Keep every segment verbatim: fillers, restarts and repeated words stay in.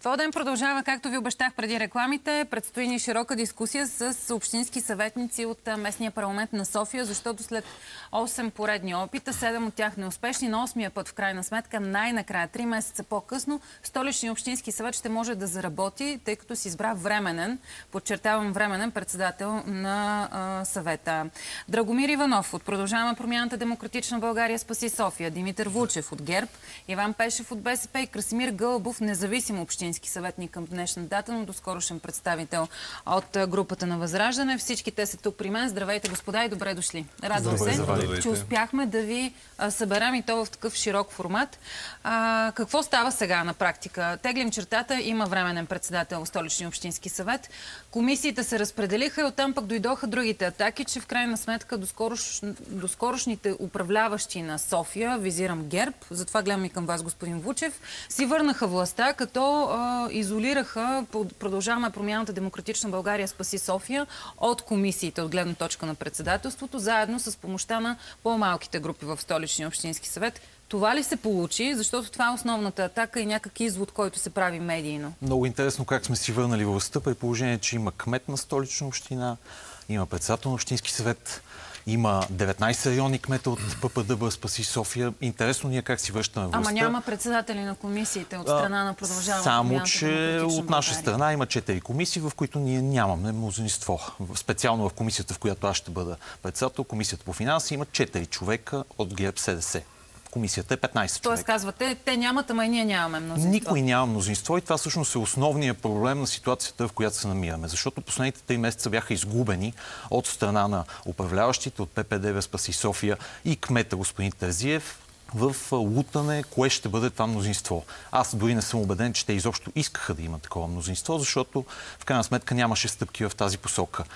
Това ден продължава, както ви обещах преди рекламите. Предстои ни широка дискусия с общински съветници от местния парламент на София, защото след осем поредни опита, седем от тях неуспешни, на осмия път в крайна сметка, най-накрая, три месеца по-късно, Столичния общински съвет ще може да заработи, тъй като си избра временен, подчертавам временен председател на а, съвета. Драгомир Иванов от Продължаваме промяната Демократична България спаси София, Димитър Вучев от ГЕРБ, Иван Пешев от БСП и Красимир Гълъбов, независим общински съветник към днешна дата, но доскорошен представител от групата на Възраждане. Всички те са тук при мен. Здравейте, господа, и добре дошли. Радвам се, Здравейте. че успяхме да ви а, съберем и то в такъв широк формат. А, какво става сега на практика? Теглим чертата, има временен председател в Столичния общински съвет. Комисиите се разпределиха и оттам пък дойдоха другите атаки, че в крайна сметка доскорош... доскорошните управляващи на София, визирам ГЕРБ, затова гледам и към вас, господин Вучев, си върнаха властта, като а, изолираха, продължаваме промяната Демократична България спаси София от комисиите от гледна точка на председателството, заедно с помощта на по-малките групи в Столичния общински съвет. Това ли се получи? Защото това е основната атака и някакъв извод, който се прави медийно. Много интересно как сме си върнали властта, при положение, че има кмет на Столична община, има председател на общински съвет, има деветнайсет районни кмета от ППДБ спаси София. Интересно ние как си връщаме властта. Ама няма председатели на комисиите от страна на Продължаваме Само, промяната че от наша България. страна има четири комисии, в които ние нямаме мнозинство. Специално в комисията, в която аз ще бъда председател, комисията по финанси, има четири човека от ГЕРБ СДС. Комисията е петнайсет човека. Тоест казвате, те нямат, ама и ние нямаме мнозинство. Никой няма мнозинство и това всъщност е основният проблем на ситуацията, в която се намираме. Защото последните три месеца бяха изгубени от страна на управляващите, от ППДБ спаси София и кмета господин Терзиев в лутане, кое ще бъде това мнозинство. Аз дори не съм убеден, че те изобщо искаха да има такова мнозинство, защото в крайна сметка нямаше стъпки в тази посока.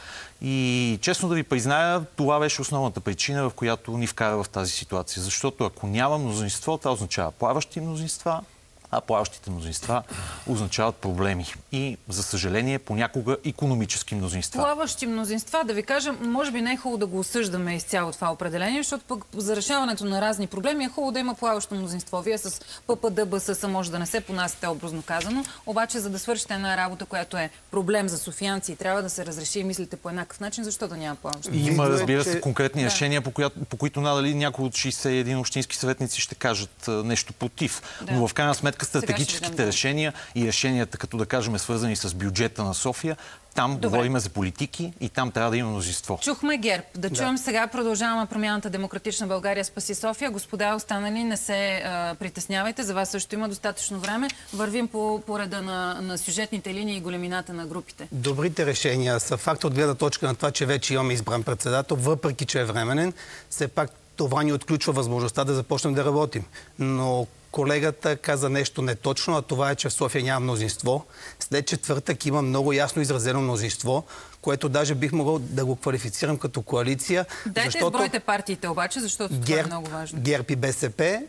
И честно да ви призная, това беше основната причина, в която ни вкара в тази ситуация. Защото ако няма мнозинство, това означава плаващи мнозинства, а плаващите мнозинства означават проблеми. И, за съжаление, понякога икономически мнозинства. Плаващи мнозинства, да ви кажа, може би не е хубаво да го осъждаме изцяло това определение, защото пък за решаването на разни проблеми е хубаво да има плаващо мнозинство. Вие с ППДБС може да не се понасяте, образно казано, обаче за да свършите една работа, която е проблем за софиянци и трябва да се разреши и мислите по еднакъв начин, защо да няма плаващо мнозинство? Има, разбира се, конкретни да. решения, по, коя, по които надали някои от шейсет и един общински съветници ще кажат а, нещо против. Да. Но в крайна сметка стратегическите решения и решенията, като да кажем, свързани с бюджета на София, там Добре. говорим за политики и там трябва да има мнозинство. Чухме ГЕРБ. Да чуем да. Сега Продължаваме промяната Демократична България спаси София. Господа, останали, не се а, притеснявайте. За вас също има достатъчно време. Вървим по, по реда на, на сюжетните линии и големината на групите. Добрите решения са факт от гледна точка на това, че вече имаме избран председател, въпреки че е временен. Все пак това ни отключва възможността да започнем да работим. Но колегата каза нещо неточно, а това е, че в София няма мнозинство. След четвъртък има много ясно изразено мнозинство, което даже бих могъл да го квалифицирам като коалиция. Дайте защото избройте партиите обаче, защото ГЕРБ, това е много важно. ГЕРБ и БСП,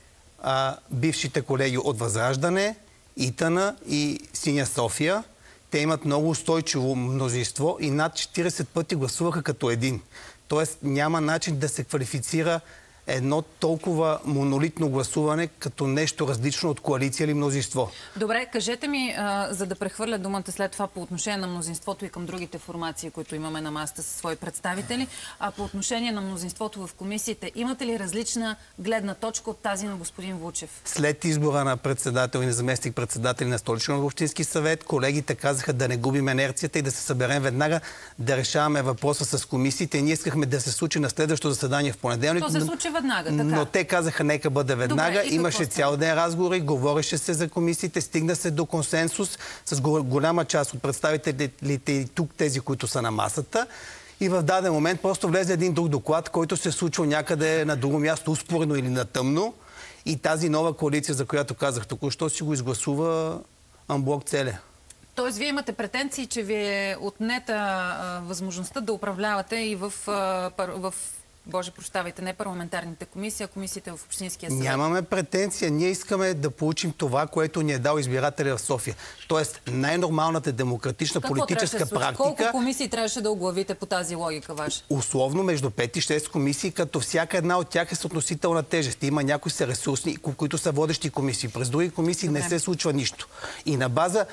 а, бившите колеги от Възраждане, ИТН и Синя София, те имат много устойчиво мнозинство и над четирийсет пъти гласуваха като един. Тоест няма начин да се квалифицира едно толкова монолитно гласуване като нещо различно от коалиция или мнозинство. Добре, кажете ми, а, за да прехвърля думата след това по отношение на мнозинството и към другите формации, които имаме на масата със свои представители, а по отношение на мнозинството в комисиите, имате ли различна гледна точка от тази на господин Вучев? След избора на председател и на заместник председатели на Столичния общински съвет, колегите казаха да не губим инерцията и да се съберем веднага, да решаваме въпроса с комисиите. Ние искахме да се случи на следващото заседание в понеделник. То се случи веднага, така. Но те казаха, нека бъде веднага. Добре, имаше цял ден разговори, говореше се за комисиите, стигна се до консенсус с голяма част от представителите и тук тези, които са на масата. И в даден момент просто влезе един друг доклад, който се случва някъде на друго място, успоредно или на тъмно. И тази нова коалиция, за която казах току-що, си го изгласува анблок целия. Тоест, вие имате претенции, че ви е отнета а, възможността да управлявате и в, а, в Боже, прощавайте, не парламентарните комисии, а комисиите в Общинския съвет. Нямаме претенция. Ние искаме да получим това, което ни е дал избирателя в София. Тоест най-нормалната демократична Какво политическа трябваше да практика. Колко комисии трябваше да оглавите по тази логика ваша? Условно между пет и шест комисии, като всяка една от тях е с относителна тежест. Има някои са ресурсни, които са водещи комисии. През други комисии Добре. не се случва нищо. И на база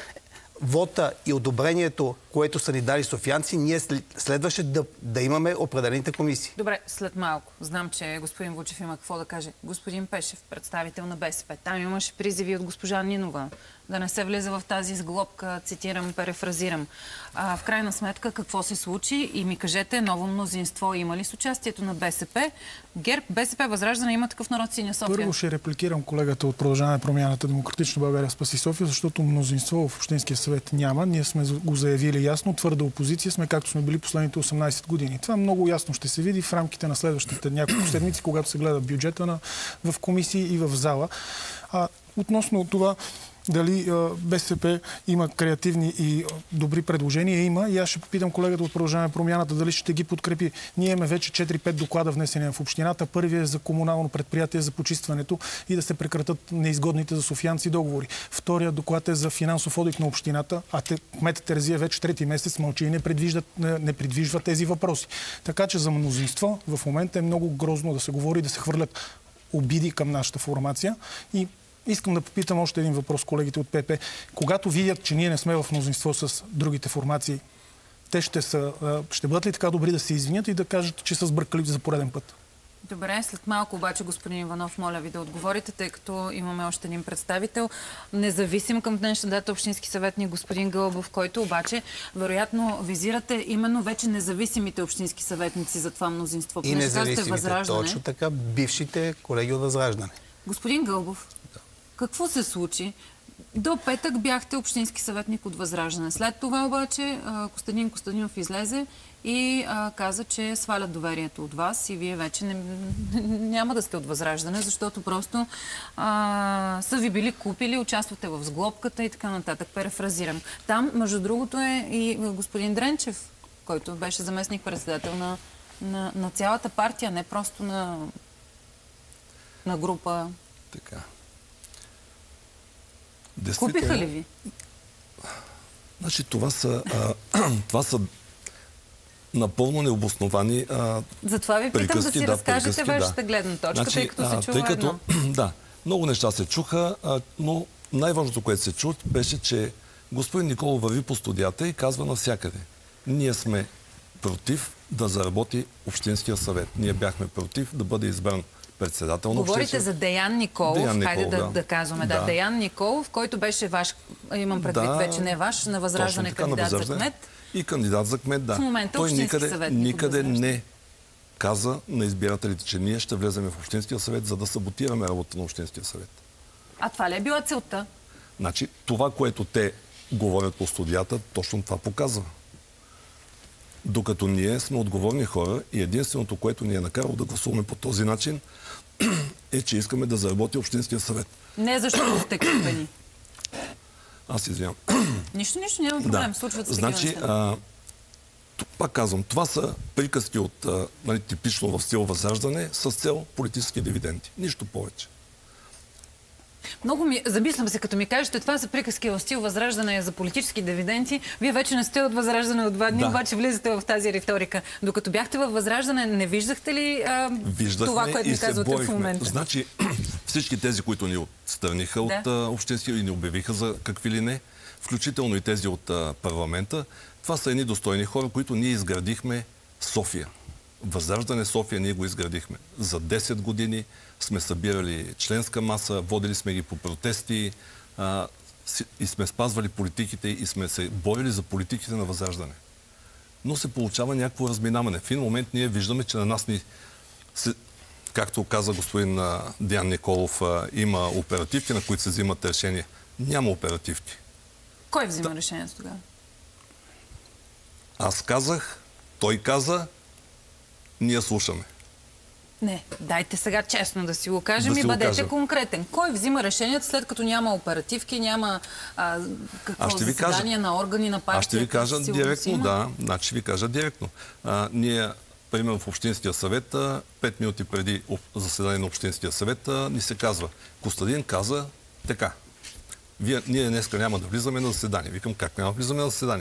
вота и одобрението, което са ни дали софиянци, ние следваше да, да имаме определените комисии. Добре, след малко. Знам, че господин Вучев има какво да каже. Господин Пешев, представител на БСП. Там имаше призиви от госпожа Нинова да не се влиза в тази сглобка, цитирам, перефразирам. А, в крайна сметка, какво се случи? И ми кажете, ново мнозинство има ли с участието на БСП? ГЕРБ, БСП, Възраждане, има такъв народ, Синя София. Първо ще репликирам колегата от Продължаване промяната Демократична България спаси София, защото мнозинство в Общинския съвет няма. Ние сме го заявили ясно. Твърда опозиция сме, както сме били последните осемнайсет години. Това много ясно ще се види в рамките на следващите няколко седмици, когато се гледа бюджета на, в комисии и в зала. А, относно това, дали БСП има креативни и добри предложения, има. И аз ще попитам колегата от Продължаване промяната дали ще ги подкрепи. Ние имаме вече четири-пет доклада внесени в общината. Първият е за комунално предприятие за почистването и да се прекратат неизгодните за софиянци договори. Вторият доклад е за финансов одит на общината, а те, кметът Терезия вече трети месец мълчи и не, не, не придвижва тези въпроси. Така че за мнозинство в момента е много грозно да се говори, да се хвърлят обиди към нашата формация. И искам да попитам още един въпрос колегите от ПП. Когато видят, че ние не сме в мнозинство с другите формации, те ще, са, ще бъдат ли така добри да се извинят и да кажат, че са сбъркали за пореден път? Добре, след малко обаче, господин Иванов, моля ви да отговорите, тъй като имаме още един представител. Независим към днешна дата общински съветник господин Гълъбов, който обаче вероятно визирате именно вече независимите общински съветници за това мнозинство. И независимите, точно така, бившите колеги от Възраждане. Господин Гълъбов, какво се случи? До петък бяхте общински съветник от Възраждане. След това обаче Костадин Костадинов излезе и а, каза, че свалят доверието от вас и вие вече не, няма да сте от Възраждане, защото просто а, са ви били купили, участвате в сглобката и така нататък. Перефразирам. Там, между другото, е и господин Дренчев, който беше заместник-председател на, на, на цялата партия, не просто на, на група. Така. Купиха ли ви? Значи това са, а, това са напълно необосновани а, Затова ви питам да си да, разкажете вашата да. гледна точка, значи, тъй като се а, чува тъй като, едно. Да, много неща се чуха, а, но най-важното, което се чу, беше, че господин Николов върви по студията и казва навсякъде. Ние сме против да заработи Общинския съвет. Ние бяхме против да бъде избран председател на Говорите обществен... за Деян Николов, Деян хайде Николов, да, да. да казваме. Да. Да, Деян Николов, който беше ваш, имам предвид да, вече не ваш, на Възраждане така, кандидат на за кмет. И кандидат за кмет, да. В момента той никъде, съветник никъде не каза на избирателите, че ние ще влезем в Общинския съвет, за да саботираме работа на Общинския съвет. А това ли е била целта? Значи, това, което те говорят по студията, точно това показва. Докато ние сме отговорни хора и единственото, което ни е накарало да гласуваме по този начин, е, че искаме да заработи Общинския съвет. Не защото сте купени. Аз извинявам. Нищо, нищо, няма проблем. Да. Случват се значи, такива неща. А, пак казвам, това са приказки от а, нали, типично в стил Възраждане с цел политически дивиденти. Нищо повече. Много ми... Замислям се, като ми кажете, това са приказки в стил Възраждане за политически дивиденти. Вие вече не сте от Възраждане от два дни, да. Обаче влизате в тази риторика. Докато бяхте във Възраждане, не виждахте ли а, това, което ми казвате в момента? Значи, всички тези, които ни отстраниха да. от а, общински и ни обявиха за какви ли не, включително и тези от а, парламента, това са едни достойни хора, които ние изградихме София. Възраждане София ние го изградихме. За десет години сме събирали членска маса, водили сме ги по протести а, и сме спазвали политиките и сме се борили за политиките на Възраждане. Но се получава някакво разминаване. В един момент ние виждаме, че на нас ни, се, както каза господин а, Деян Николов, а, има оперативки, на които се взимат решения. Няма оперативки. Кой взима решението тогава? Аз казах, той каза, ние слушаме. Не, дайте сега честно да си го кажем да и бъдете кажем. конкретен. Кой взима решението, след като няма оперативки, няма а, какво заседание на органи на партията? Аз ще ви кажа директно, да. Значи ви кажа директно. А, ние примерно в Общинския съвет, пет минути преди заседание на Общинския съвет, ни се казва: Костадин каза така. Вие, ние днеска няма да влизаме на заседание. Викам: как няма да влизаме на заседание?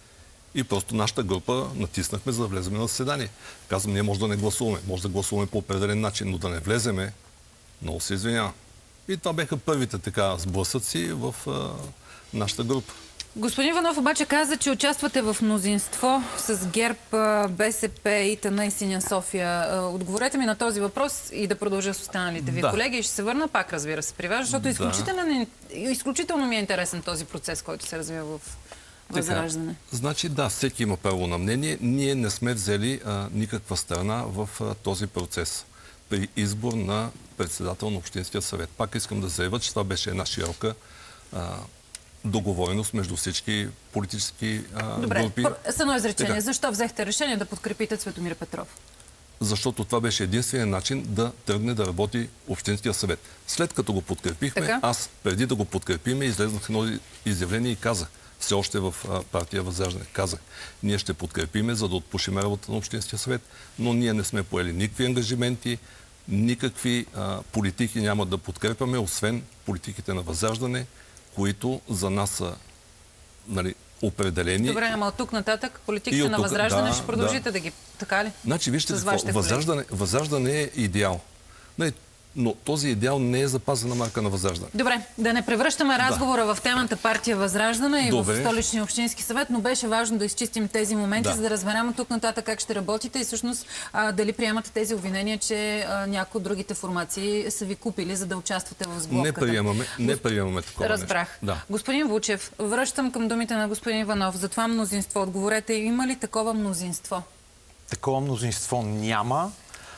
И просто нашата група натиснахме, за да влеземе на заседание. Казвам: ние може да не гласуваме, може да гласуваме по определен начин, но да не влеземе, много се извинявам. И това беха първите така сблъсъци в а, нашата група. Господин Иванов обаче каза, че участвате в мнозинство с ГЕРБ, БСП, ИТН и Синя София. Отговорете ми на този въпрос и да продължа с останалите ви да. колеги. И ще се върна пак, разбира се, при вас, защото да. изключително, изключително ми е интересен този процес, който се развива в Възраждане. Така, значи да, всеки има право на мнение. Ние не сме взели а, никаква страна в а, този процес при избор на председател на Общинския съвет. Пак искам да заявя, че това беше една широка а, договореност между всички политически а, Добре, групи. Добре, с едно изречение. Така. Защо взехте решение да подкрепите Цветомир Петров? Защото това беше единственият начин да тръгне да работи Общинския съвет. След като го подкрепихме, така? аз преди да го подкрепиме излезнах едно изявление и казах, все още в а, партия Възраждане, казах: ние ще подкрепиме, за да отпушим работа на Общинския съвет, но ние не сме поели никакви ангажименти, никакви а, политики няма да подкрепяме, освен политиките на Възраждане, които за нас са, нали, определени. Добре, ама от тук нататък политиките от на тук, Възраждане да, ще продължите да, да ги... Така ли? Значи, вижте какво, възраждане, възраждане е идеал. Нали, но този идеал не е запазена марка на Възраждане. Добре, да не превръщаме разговора да. в темата партия Възраждане и Добре. в Столичния общински съвет, но беше важно да изчистим тези моменти, да. за да разберем от тук нататък как ще работите и всъщност а, дали приемате тези обвинения, че а, някои от другите формации са ви купили, за да участвате в сблъската. Не приемаме, не приемаме такова Разбрах. Да. Господин Вучев, връщам към думите на господин Иванов. За това мнозинство отговорете, има ли такова мнозинство? Такова мнозинство няма,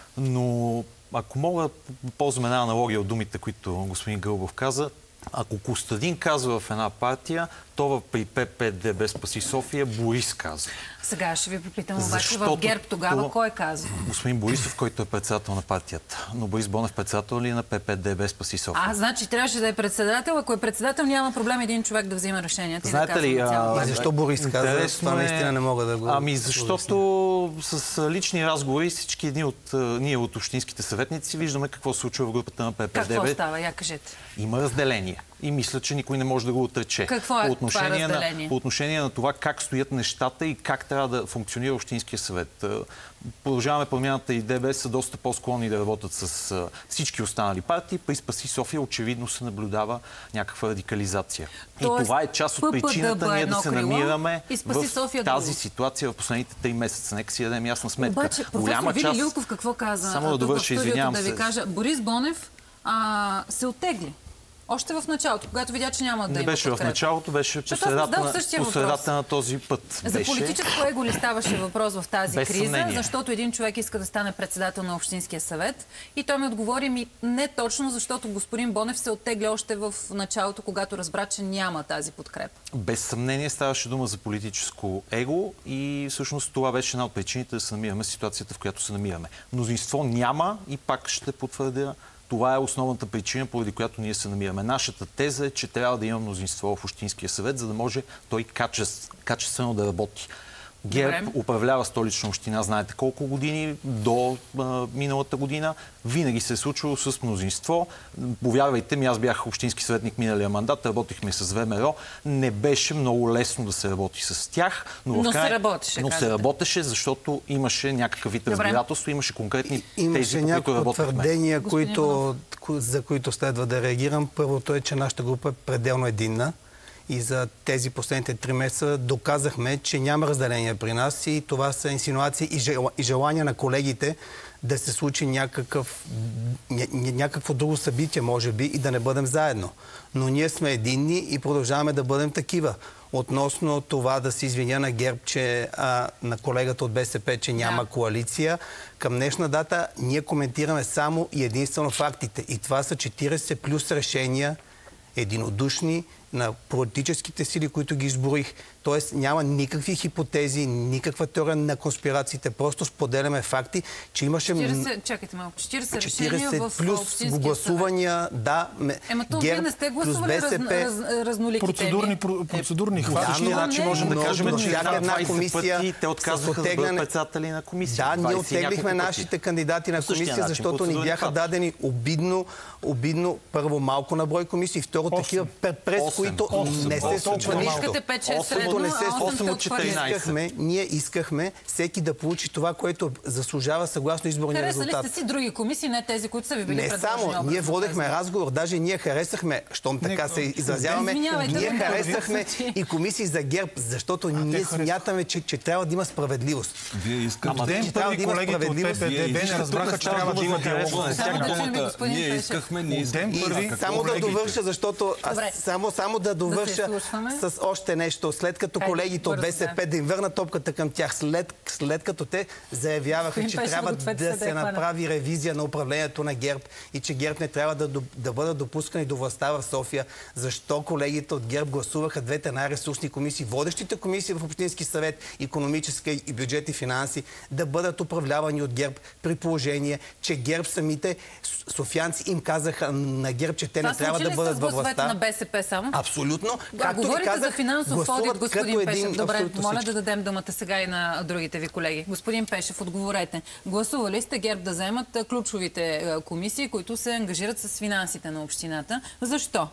но ако мога да ползвам една аналогия от думите, които господин Гълбов каза, ако Костадин казва в една партия, то при ППДБ Спаси София Борис казва. Сега ще ви попитам обаче в ГЕРБ тогава кой казва? Господин Борисов, който е председател на партията. Но Борис Бонев председател ли е на ППДБ Спаси София? А, значи трябваше да е председател. Ако е председател, няма проблем един човек да взима решенията. Знаете да ли, а, и защо Борис каза? Това наистина не мога да го... Ами защото с лични разговори всички едни от ние от общинските съветници виждаме какво се случва в групата на ППДБ. Какво става? Я кажете. Има разделение. И мисля, че никой не може да го отрече. Какво е по отношение това разделение? На, по отношение на това как стоят нещата и как трябва да функционира Общинския съвет. Продължаваме промяната и ДБ са доста по-склонни да работят с всички останали партии. При Спаси София очевидно се наблюдава някаква радикализация. Тоест, и това е част от причината ние да се намираме в София тази друго. ситуация в последните три месеца. Нека си дадем ясна сметка. Обаче, професор Вили Лилков какво каза? Само да довърша, извинявам да ви се. кажа, Борис Бонев а, се оттегли. Още в началото, когато видя, че няма да не има беше подкрепа. в началото, беше по средата на този път. За беше... политическо его ли ставаше въпрос в тази Без криза, съмнение. защото един човек иска да стане председател на Общинския съвет и той ми отговори ми не точно, защото господин Бонев се оттегля още в началото, когато разбра, че няма тази подкрепа. Без съмнение ставаше дума за политическо его и всъщност това беше една от причините да се намираме в ситуацията, в която се намираме. Мнозинство няма и пак ще потвърдя, това е основната причина, поради която ние се намираме. Нашата теза е, че трябва да има мнозинство в Общинския съвет, за да може той качеств, качествено да работи. ГЕРБ Добре. управлява Столична община, знаете колко години, до а, миналата година. Винаги се е случвало с мнозинство. Повярвайте ми, аз бях общински съветник миналия мандат, работихме с ВМРО. Не беше много лесно да се работи с тях, но, но в край... се работеше. Но казвате. се работеше, защото имаше някакъв вид разбирателство, имаше конкретни имаше тези, по които работихме. твърдения, които, за които следва да реагирам. Първото е, че нашата група е пределно единна. И за тези последните три месеца доказахме, че няма разделение при нас и това са инсинуации и желания на колегите да се случи някакъв, ня, някакво друго събитие, може би, и да не бъдем заедно. Но ние сме единни и продължаваме да бъдем такива. Относно това да се извиня на ГЕРБ, че а, на колегата от БСП, че няма да. коалиция, към днешна дата ние коментираме само и единствено фактите. И това са четирийсет плюс решения, единодушни, на политическите сили, които ги изборих. Тоест няма никакви хипотези, никаква теория на конспирациите. Просто споделяме факти, че имаше... четиридесет, чакайте малко, четиридесет решения в плюс Общинския гласувания, съвет. Да. Ема то вие не сте гласували раз, раз, разнолики процедурни, про, процедурни хватки. Да, значи можем да кажем, но че всяка една комисия пъти те отказваха да бъдат председатели на комисия. Да, ние оттеглихме нашите кандидати на комисия, защото ни бяха дадени обидно, обидно първо малко на брой комисии, второ такива през които не се случва нищо. Искахме, ние искахме всеки да получи това, което заслужава съгласно изборния резултат. Харесали сте си други комисии, не тези, които са ви били предложени? Не само, ние водехме разговор, даже ние харесахме, щом така се изразяваме, ние харесахме и комисии за ГЕРБ, защото ние смятаме, че, че трябва да има справедливост. Вие искате. Ден първи колегите от ППДБ не разбраха, че трябва да има диалог. Ние искахме, ние искахме. Само да довърша, защото само, само да довърша с още нещо. След като колегите от БСП, да им върна топката към тях, след, след като те заявяваха, че трябва да се направи ревизия на управлението на ГЕРБ и че ГЕРБ не трябва да, да бъдат допускани до властта в София, защо колегите от ГЕРБ гласуваха двете най-ресурсни комисии, водещите комисии в Общински съвет, икономическа и бюджет и финанси, да бъдат управлявани от ГЕРБ, при положение, че ГЕРБ самите софиянци им казаха на ГЕРБ, че те не трябва да бъдат във властта. На БСП само? Абсолютно. Както говорите казах, за финансов одит, господин Пешев. Добре, моля всички. да дадем думата сега и на другите ви колеги. Господин Пешев, отговорете. Гласували сте ГЕРБ да вземат ключовите комисии, които се ангажират с финансите на общината. Защо?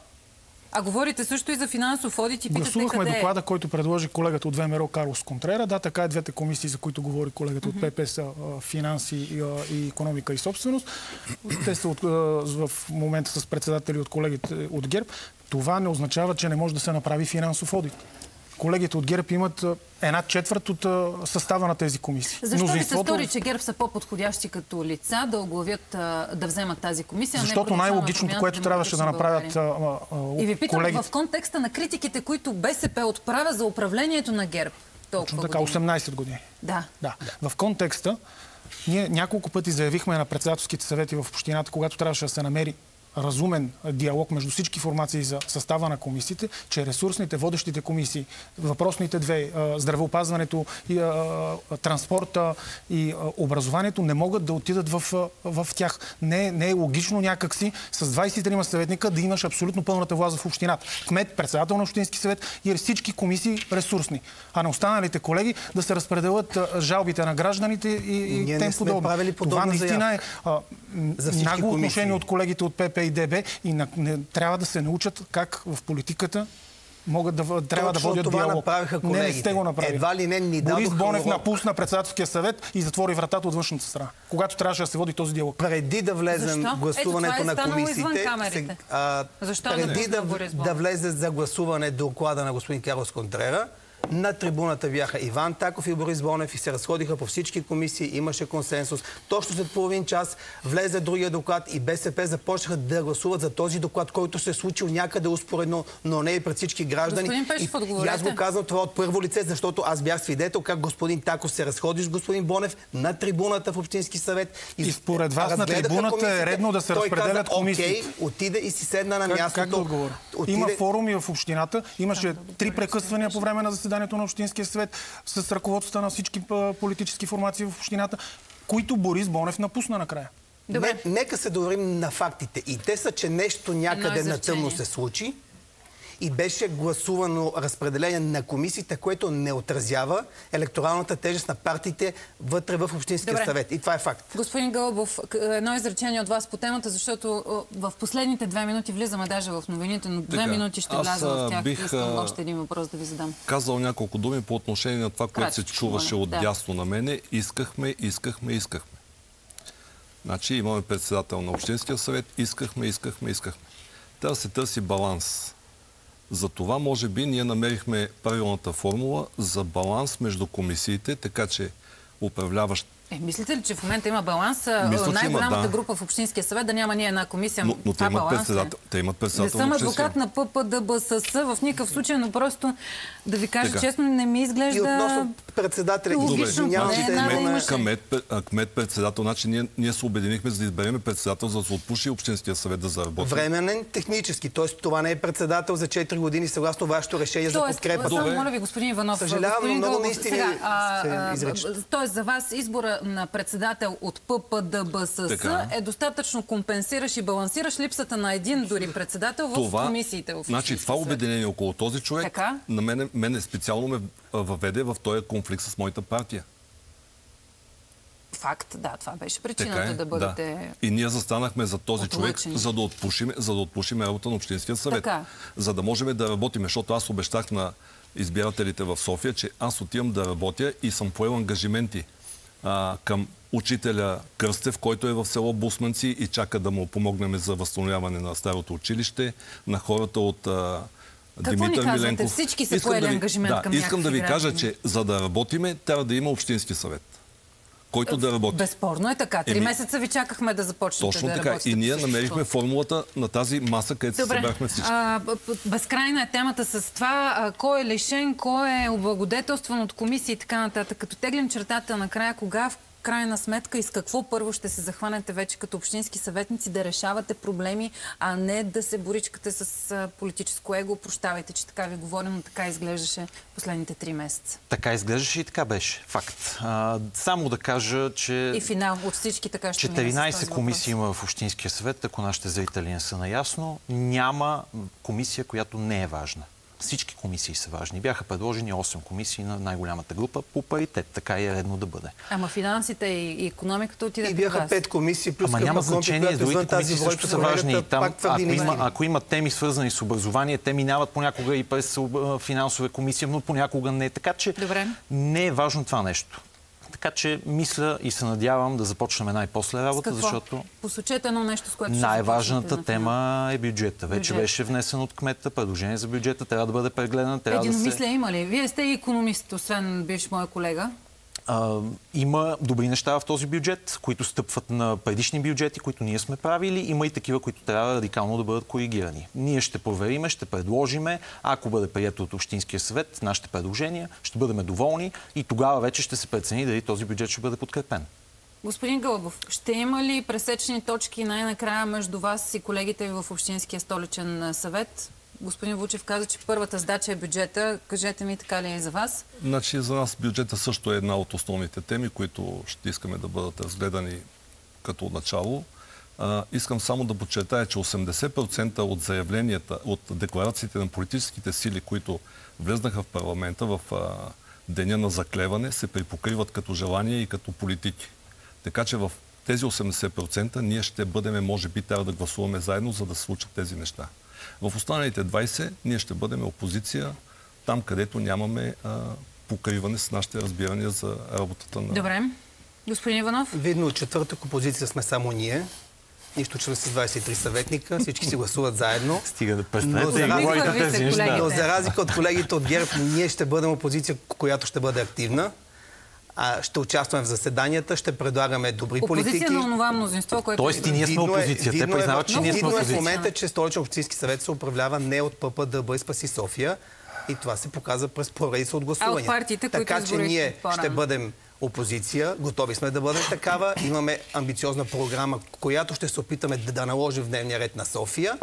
А говорите също и за финансов одит и питате Гласувахме къде доклада, който предложи колегата от ВМРО Карлос Контрера. Да, така е, двете комисии, за които говори колегата от ПП са финанси и, и икономика и собственост. Те са от, в момента с председатели от колегите от ГЕРБ. Това не означава, че не може да се направи финансов одит. Колегите от ГЕРБ имат една четвърт от състава на тези комисии. Защо ли се стори, че ГЕРБ са по-подходящи като лица да оглавят, да вземат тази комисия? Защото най-логичното, което трябваше да направят колегите... И ви питам колегите... в контекста на критиките, които БСП отправя за управлението на ГЕРБ. Точно така, осемнайсет години. Да. да. В контекста ние няколко пъти заявихме на председателските съвети в общината, когато трябваше да се намери разумен диалог между всички формации за състава на комисиите, че ресурсните, водещите комисии, въпросните две, здравеопазването, и, транспорта и образованието, не могат да отидат в, в тях. Не, не е логично някакси с двайсет и трима съветника да имаш абсолютно пълната власт в общината. Кмет, председател на Общински съвет и всички комисии ресурсни. А на останалите колеги да се разпределят жалбите на гражданите и, и тем подобно. Това наистина е нагло отношение от колегите от ПП и ДБ и на, не, трябва да се научат как в политиката могат да, трябва Точно да водят това диалог. Направиха не, не сте го направили. Едва ли не ни Борис Бонев урок. напусна председателския съвет и затвори вратата от външната страна, когато трябваше да се води този диалог. Преди да влезем Защо? гласуването Ето, на комисиите, се, а, Защо преди да, да, да влезе за гласуване доклада на господин Карлос Контрера, на трибуната бяха Иван Таков и Борис Бонев и се разходиха по всички комисии, имаше консенсус. Точно след половин час влезе другия доклад и БСП започнаха да гласуват за този доклад, който се е случил някъде успоредно, но не и пред всички граждани. Господин Пешев, и, и аз го казвам това от първо лице, защото аз бях свидетел как господин Таков се разходи с господин Бонев на трибуната в Общински съвет. И, и според вас на трибуната комисията, е редно да се разпределят комисии. Окей, отиде и си седна на как, мястото. Как да отговоря? Отиде... Има форуми в общината, имаше три прекъсвания по време на заседанието на Общинския съвет с ръководството на всички политически формации в общината, които Борис Бонев напусна накрая. Не, нека се доверим на фактите. И те са, че нещо някъде на тъмно се случи и беше гласувано разпределение на комисиите, което не отразява електоралната тежест на партиите вътре в Общинския Добре. съвет. И това е факт. Господин Гълъбов, едно изречение от вас по темата, защото в последните две минути влизаме даже в новините, но две така, минути ще вляза в тях. Бих, Искам още един въпрос да ви задам. Казал няколко думи по отношение на това, което се чуваше от да. дясно на мене. Искахме, искахме, искахме. Значи имаме председател на Общинския съвет. Искахме, искахме, искахме. Трябва да се търси баланс. За това, може би, ние намерихме правилната формула за баланс между комисиите, така че управляващ Е, мислите ли, че в момента има баланс? Мисля, Най-голямата да. група в Общинския съвет да няма ние една комисия. Но, но те, имат баланс, председател, те имат не председател. съм на адвокат на П П Д Б С С в никакъв случай, но просто да ви кажа Така. честно, не ми изглежда... И относно председателя, Логично, извинявам не, се, надо но- имаше. Кмет, кмет председател. Значи ние, ние се обединихме за да изберем председател, за да се отпуши Общинския съвет да заработи. временен технически. Т.е. това не е председател за четири години, съгласно вашето решение за Тоест, подкрепа. само Добре. моля ви, господин Иванов. Съжалявам, господин но много Гълъбов, наистина сега, а, се а, изричат. Тоест за вас избора на председател от П П Д Б С С Така. е достатъчно компенсираш и балансираш липсата на един дори председател в Това, комисиите. В значи, това Общинския съвет. обединение около този човек Така. на мене, мене специално ме въведе в този конфликт с моята партия. Факт, да, това беше Така причината е, да бъдете... И ние застанахме за този отлъчени. човек, за да отпушим, за да отпушим работа на Общинския съвет. Така. За да можем да работим, защото аз обещах на избирателите в София, че аз отивам да работя и съм поел ангажименти а, към учителя Кръстев, който е в село Бусманци и чака да му помогнем за възстановяване на старото училище, на хората от а, Какво ни Димитър казвате? Миленков. Всички са Искам поели да ви- ангажимент да, към Искам да ви някакви кажа, граждани. че за да работиме, трябва да има Общински съвет, който да работи. Безспорно е така. Три Еми, месеца ви чакахме да започнете Точно да така. работите. И ние по намерихме същество. формулата на тази маса, където се Добре. събрахме всички. А, б- б- безкрайна е темата с това, а, кой е лишен, кой е облагодетелстван от комисии и така нататък. Като теглим чертата накрая, кога в крайна сметка и с какво първо ще се захванете вече като общински съветници да решавате проблеми, а не да се боричкате с а, политическо его. Прощавайте, че така ви говорим, но така изглеждаше последните три месеца. Така изглеждаше и така беше. Факт. А, само да кажа, че... И финал от всички така ще мине с четиринайсет този комисии въпрос. има в Общинския съвет, ако нашите зрители не са наясно. Няма комисия, която не е важна. Всички комисии са важни. Бяха предложени осем комисии на най-голямата група по паритет. Така и е редно да бъде. Ама финансите и, и икономиката отиде И при бяха вас. пет комисии, плюс Ама няма Кърма Конти, значение, която извън другите тази комисии също бройка, са важни. И колегата там, пак твърди ако, има, неистини. ако има теми свързани с образование, те минават понякога и през а, финансова комисия, но понякога не. Така че Добре. не е важно това нещо. Така че мисля и се надявам да започнем най-после С работа, какво? защото Посочете едно нещо, с което ще най-важната започнете на тема е бюджета. Вече Бюджет. беше внесен от кмета, предложение за бюджета, трябва да бъде прегледан, трябва да се... Единомислие има ли? Вие сте икономист, освен бивш моя колега. А, има добри неща в този бюджет, които стъпват на предишни бюджети, които ние сме правили. Има и такива, които трябва радикално да бъдат коригирани. Ние ще провериме, ще предложиме. Ако бъде прието от Общинския съвет, нашите предложения, ще бъдем доволни и тогава вече ще се прецени дали този бюджет ще бъде подкрепен. Господин Гълъбов, ще има ли пресечни точки най-накрая между вас и колегите ви в Общинския столичен съвет? Господин Вучев каза, че първата задача е бюджета. Кажете ми, така ли е и за вас? Значи за нас бюджета също е една от основните теми, които ще искаме да бъдат разгледани като начало. А, искам само да подчертая, че осемдесет процента от заявленията, от декларациите на политическите сили, които влезнаха в парламента в а, деня на заклеване, се припокриват като желания и като политики. Така че в тези осемдесет процента ние ще бъдем, може би, трябва да гласуваме заедно, за да се случат тези неща. В останалите двайсет процента ние ще бъдем опозиция там, където нямаме а, покриване с нашите разбирания за работата на... Добре. Господин Иванов? Видно, от четвъртък опозиция сме само ние. Нищо, че с двайсет и три съветника. Всички си гласуват заедно. Стига да Но престанете за да разлика- говорите Вие сте тези неща. колеги. Но за разлика от колегите от ГЕРБ, ние ще бъдем опозиция, която ще бъде активна. А, ще участваме в заседанията, ще предлагаме добри политики. Опозиция на онова мнозинство, което... Тоест и ние сме Видно е- опозиция. Те видно е признават, в- че ние сме видно е в опозиция. момента, че Столичен общински съвет се управлява не от П П Д Б и Спаси София. И това се показва през поредица от гласувания. А от партиите, които така че изброихте ние по-рано. ще бъдем опозиция, готови сме да бъдем такава. Имаме амбициозна програма, която ще се опитаме да, да наложим в дневния ред на София.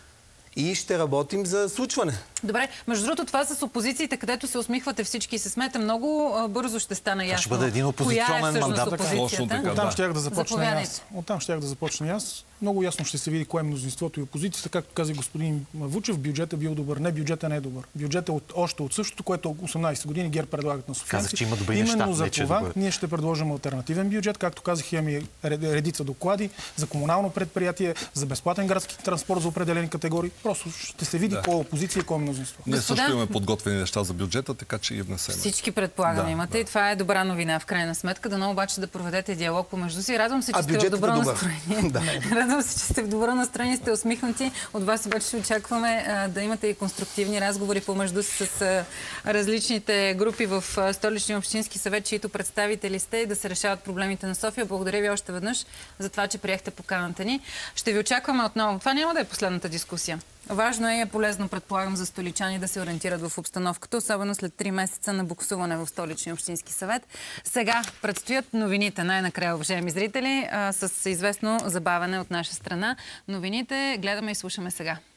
И ще работим за случване. Добре, между другото, това с опозициите, където се усмихвате всички и се смете, много а, бързо ще стане ясно. ще бъде един коя опозиционен е всъщност мандат. опозицията. Точно така. Оттам Да. щях да започна и Заповядайте. аз. Оттам щях да започна и аз. Много ясно ще се види кое е мнозинството и опозицията. Както каза господин Вучев, бюджетът е бил добър. Не, бюджетът не е добър. Бюджетът е от, още от същото, което осемнайсет години ГЕРБ предлагат на софиянци. Казах, че има добри Именно неща, за не че е това добър. ние ще предложим алтернативен бюджет. Както казах, имаме редица доклади за комунално предприятие, за безплатен градски транспорт за определени категории. Просто ще се види Да. кой е опозиция и кой е мнозинство. мнозинство. Ние Господа? също имаме подготвени неща за бюджета, така че ги внесем. Всички предполагам Да, имате да. и това е добра новина в крайна сметка. Дано обаче да проведете диалог помежду си. Радвам се, че А сте в бюджетът добро е добър. настроение. Да. Радвам се, че сте в добро настроение, сте усмихнати. От вас обаче ще очакваме а, да имате и конструктивни разговори помежду си с а, различните групи в а, Столичния общински съвет, чието представители сте, и да се решават проблемите на София. Благодаря ви още веднъж за това, че приехте поканата ни. Ще ви очакваме отново. Това няма да е последната дискусия. Важно е и е полезно, предполагам, за столичани да се ориентират в обстановката, особено след три месеца на буксуване в Столичния общински съвет. Сега предстоят новините, най-накрая, уважаеми зрители, а, с известно забавяне от наша страна. Новините гледаме и слушаме сега.